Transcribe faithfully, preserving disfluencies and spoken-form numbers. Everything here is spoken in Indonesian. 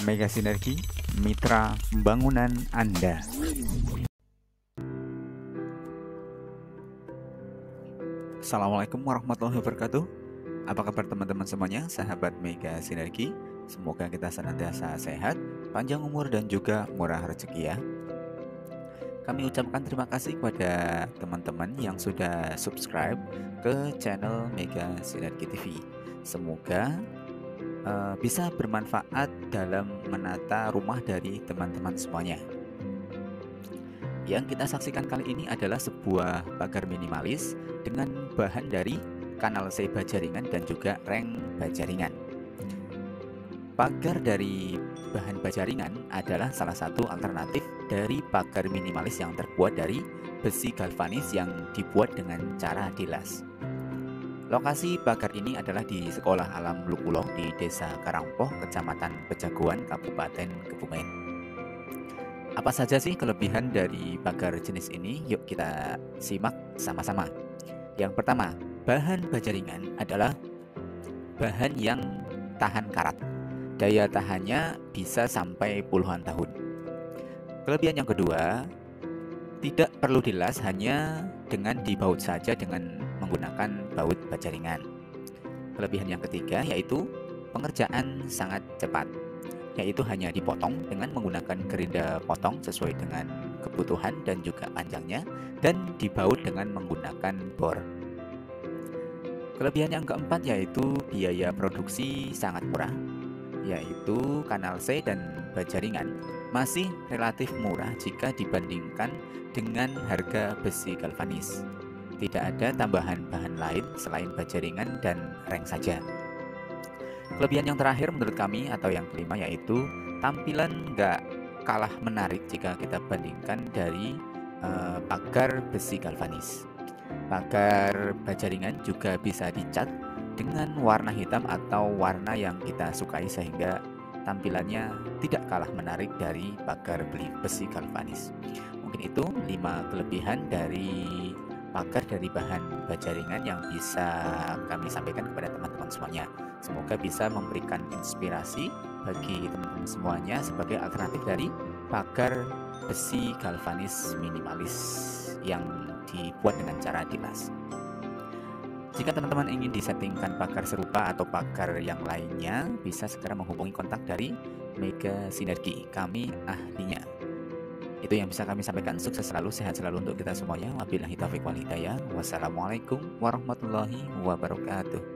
Mega Sinergi, mitra bangunan Anda. Assalamualaikum warahmatullahi wabarakatuh. Apa kabar teman-teman semuanya, sahabat Mega Sinergi? Semoga kita senantiasa sehat, panjang umur dan juga murah rezeki ya. Kami ucapkan terima kasih kepada teman-teman yang sudah subscribe ke channel Mega Sinergi T V. Semoga uh, bisa bermanfaat dalam menata rumah dari teman-teman semuanya. Yang kita saksikan kali ini adalah sebuah pagar minimalis dengan bahan dari kanal C baja ringan dan juga reng baja ringan. Pagar dari bahan baja ringan adalah salah satu alternatif dari pagar minimalis yang terbuat dari besi galvanis yang dibuat dengan cara dilas. Lokasi pagar ini adalah di Sekolah Alam Lukulo di Desa Karangpoh, Kecamatan Pejagoan, Kabupaten Kebumen. Apa saja sih kelebihan dari pagar jenis ini? Yuk kita simak sama-sama. Yang pertama, bahan baja ringan adalah bahan yang tahan karat. Daya tahannya bisa sampai puluhan tahun. Kelebihan yang kedua, tidak perlu dilas, hanya dengan dibaut saja dengan menggunakan baut baja ringan. Kelebihan yang ketiga yaitu pengerjaan sangat cepat, yaitu hanya dipotong dengan menggunakan gerinda potong sesuai dengan kebutuhan dan juga panjangnya, dan dibaut dengan menggunakan bor. Kelebihan yang keempat yaitu biaya produksi sangat murah, yaitu kanal C dan baja ringan masih relatif murah jika dibandingkan dengan harga besi galvanis. Tidak ada tambahan bahan lain selain baja ringan dan reng saja. Kelebihan yang terakhir menurut kami atau yang kelima yaitu tampilan nggak kalah menarik jika kita bandingkan dari uh, pagar besi galvanis. Pagar baja ringan juga bisa dicat dengan warna hitam atau warna yang kita sukai sehingga tampilannya tidak kalah menarik dari pagar besi galvanis. Mungkin itu lima kelebihan dari pagar dari bahan baja ringan yang bisa kami sampaikan kepada teman-teman semuanya. Semoga bisa memberikan inspirasi bagi teman-teman semuanya sebagai alternatif dari pagar besi galvanis minimalis yang dibuat dengan cara dilas. Jika teman-teman ingin disettingkan pagar serupa atau pagar yang lainnya, bisa segera menghubungi kontak dari Mega Sinergi. Kami ahlinya. Itu yang bisa kami sampaikan. Sukses selalu, sehat selalu untuk kita semuanya. Wabillahi taufiq wal hidayah. Wassalamualaikum warahmatullahi wabarakatuh.